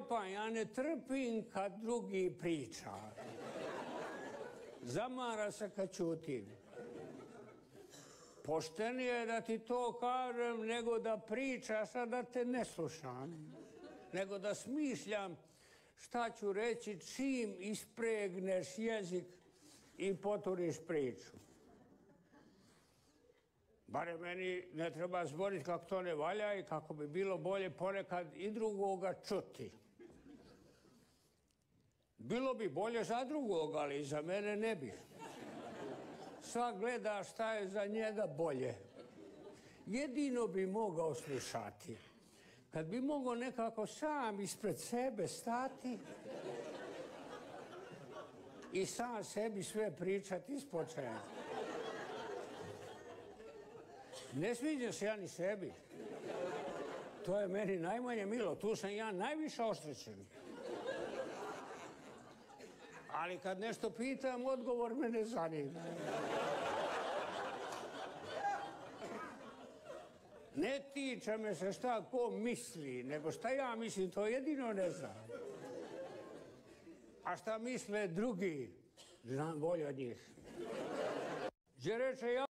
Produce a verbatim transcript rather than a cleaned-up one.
Stjepan, ja ne trpim kad drugi priča. Zamara se kad ćutim. Poštenije je da ti to kažem nego da pričaš, a da te ne slušam. Nego da smišljam šta ću reći čim ispregneš jezik i poturiš priču. Bare meni ne treba zboriti kako to ne valja i kako bi bilo bolje ponekad i drugoga čuti. Bilo bi bolje za drugoga, ali za mene ne bi. Svak gleda šta je za njega bolje. Jedino bi mogao slušati. Kad bi mogao nekako sam ispred sebe stati i sam sebi sve pričati ispočetka. Ne sviđam se ja ni sebi. To je meni najmanje milo. Tu sam ja najviše oštećen. Ali kad nešto pitam, odgovor me ne zanima. Ne tiče me se šta ko misli, nego šta ja mislim, to jedino ne znam. A šta misle drugi, znam bolje od njih. Gdje reče ja